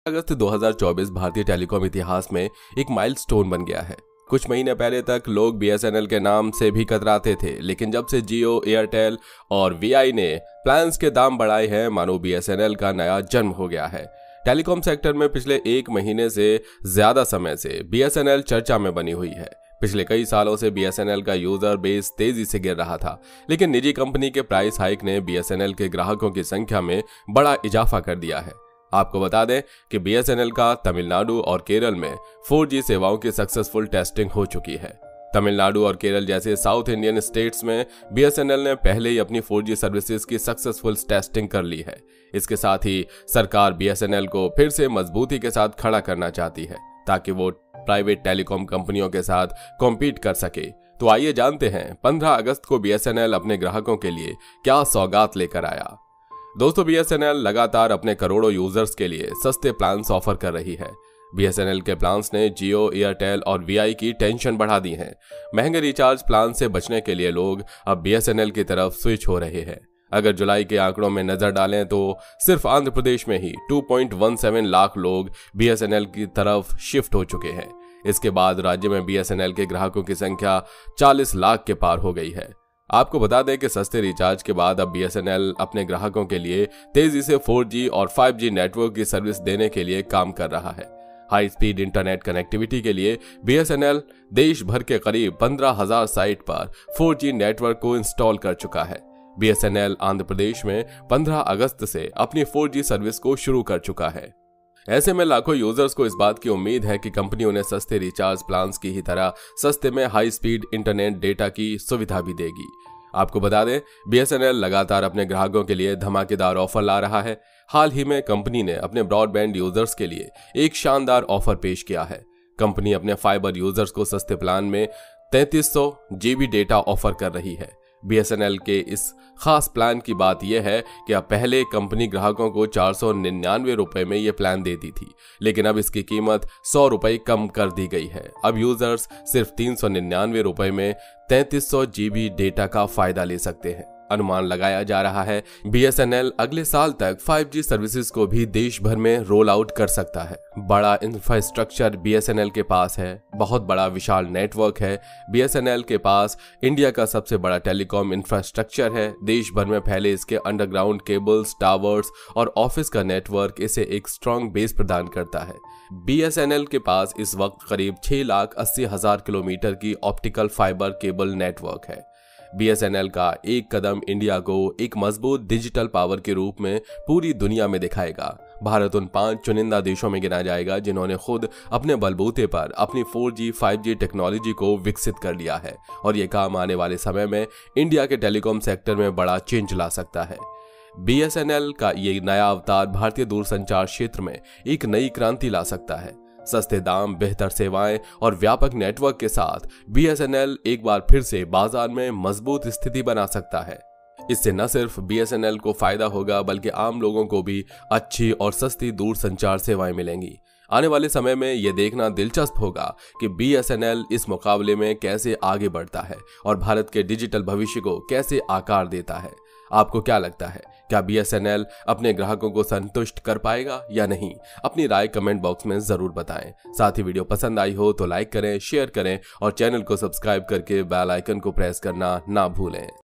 अगस्त 2024 भारतीय टेलीकॉम इतिहास में एक माइलस्टोन बन गया है। कुछ महीने पहले तक लोग बीएसएनएल के नाम से भी कतराते थे, लेकिन जब से जियो, एयरटेल और वीआई ने प्लान्स के दाम बढ़ाए हैं, मानो बीएसएनएल का नया जन्म हो गया है। टेलीकॉम सेक्टर में पिछले एक महीने से ज्यादा समय से बीएसएनएल चर्चा में बनी हुई है। पिछले कई सालों से बीएसएनएल का यूजर बेस तेजी से गिर रहा था, लेकिन निजी कंपनी के प्राइस हाइक ने बीएसएनएल के ग्राहकों की संख्या में बड़ा इजाफा कर दिया है। आपको बता दें कि बीएसएनएल का तमिलनाडु और केरल में 4G सेवाओं की सक्सेसफुल टेस्टिंग हो चुकी है। तमिलनाडु और केरल जैसे साउथ इंडियन स्टेट्स में बीएसएनएल ने पहले ही अपनी 4G सर्विसेज की सक्सेसफुल टेस्टिंग कर ली है। इसके साथ ही सरकार बीएसएनएल को फिर से मजबूती के साथ खड़ा करना चाहती है, ताकि वो प्राइवेट टेलीकॉम कंपनियों के साथ कॉम्पीट कर सके। तो आइए जानते हैं 15 अगस्त को बीएसएनएल अपने ग्राहकों के लिए क्या सौगात लेकर आया। दोस्तों, बीएसएनएल लगातार अपने करोड़ों यूजर्स के लिए सस्ते प्लान्स ऑफर कर रही है। बीएसएनएल के प्लान्स ने जियो, एयरटेल और वीआई की टेंशन बढ़ा दी है। महंगे रिचार्ज प्लान से बचने के लिए लोग अब बीएसएनएल की तरफ स्विच हो रहे हैं। अगर जुलाई के आंकड़ों में नजर डालें तो सिर्फ आंध्र प्रदेश में ही 2.17 लाख लोग बीएसएनएल की तरफ शिफ्ट हो चुके हैं। इसके बाद राज्य में बीएसएनएल के ग्राहकों की संख्या 40 लाख के पार हो गई है। आपको बता दें कि सस्ते रिचार्ज के बाद अब बीएसएनएल अपने ग्राहकों के लिए तेजी से 4G और 5G नेटवर्क की सर्विस देने के लिए काम कर रहा है। हाई स्पीड इंटरनेट कनेक्टिविटी के लिए बीएसएनएल देश भर के करीब 15,000 साइट पर 4G नेटवर्क को इंस्टॉल कर चुका है। बीएसएनएल आंध्र प्रदेश में 15 अगस्त से अपनी 4G सर्विस को शुरू कर चुका है। ऐसे में लाखों यूजर्स को इस बात की उम्मीद है कि कंपनी उन्हें सस्ते रिचार्ज प्लान्स की ही तरह सस्ते में हाई स्पीड इंटरनेट डेटा की सुविधा भी देगी। आपको बता दें, बीएसएनएल लगातार अपने ग्राहकों के लिए धमाकेदार ऑफर ला रहा है। हाल ही में कंपनी ने अपने ब्रॉडबैंड यूजर्स के लिए एक शानदार ऑफर पेश किया है। कंपनी अपने फाइबर यूजर्स को सस्ते प्लान में 3300 GB डेटा ऑफर कर रही है। बीएसएनएल के इस खास प्लान की बात यह है कि अब पहले कंपनी ग्राहकों को 499 रुपए में यह प्लान देती थी, लेकिन अब इसकी कीमत 100 रुपए कम कर दी गई है। अब यूजर्स सिर्फ 399 रुपए में 3300 GB डेटा का फायदा ले सकते हैं। अनुमान लगाया जा रहा है बीएसएनएल अगले साल तक 5G सर्विसेज को भी देश भर में रोल आउट कर सकता है। बड़ा इंफ्रास्ट्रक्चर बीएसएनएल के पास है, बहुत बड़ा विशाल नेटवर्क है। बीएसएनएल के पास इंडिया का सबसे बड़ा टेलीकॉम इंफ्रास्ट्रक्चर है। देश भर में फैले इसके अंडरग्राउंड केबल्स, टावर्स और ऑफिस का नेटवर्क इसे एक स्ट्रॉन्ग बेस प्रदान करता है। बीएसएनएल के पास इस वक्त करीब 6,80,000 किलोमीटर की ऑप्टिकल फाइबर केबल नेटवर्क है। बीएसएनएल का एक कदम इंडिया को एक मजबूत डिजिटल पावर के रूप में पूरी दुनिया में दिखाएगा। भारत उन 5 चुनिंदा देशों में गिना जाएगा जिन्होंने खुद अपने बलबूते पर अपनी 4G, 5G टेक्नोलॉजी को विकसित कर लिया है, और ये काम आने वाले समय में इंडिया के टेलीकॉम सेक्टर में बड़ा चेंज ला सकता है। बीएसएनएल का ये नया अवतार भारतीय दूरसंचार क्षेत्र में एक नई क्रांति ला सकता है। सस्ते दाम, बेहतर सेवाएं और व्यापक नेटवर्क के साथ बीएसएनएल एक बार फिर से बाजार में मजबूत स्थिति बना सकता है। इससे न सिर्फ बीएसएनएल को फायदा होगा, बल्कि आम लोगों को भी अच्छी और सस्ती दूरसंचार सेवाएं मिलेंगी। आने वाले समय में यह देखना दिलचस्प होगा कि बीएसएनएल इस मुकाबले में कैसे आगे बढ़ता है और भारत के डिजिटल भविष्य को कैसे आकार देता है। आपको क्या लगता है, क्या बीएसएनएल अपने ग्राहकों को संतुष्ट कर पाएगा या नहीं? अपनी राय कमेंट बॉक्स में जरूर बताएं। साथ ही वीडियो पसंद आई हो तो लाइक करें, शेयर करें और चैनल को सब्सक्राइब करके बेल आइकन को प्रेस करना ना भूलें।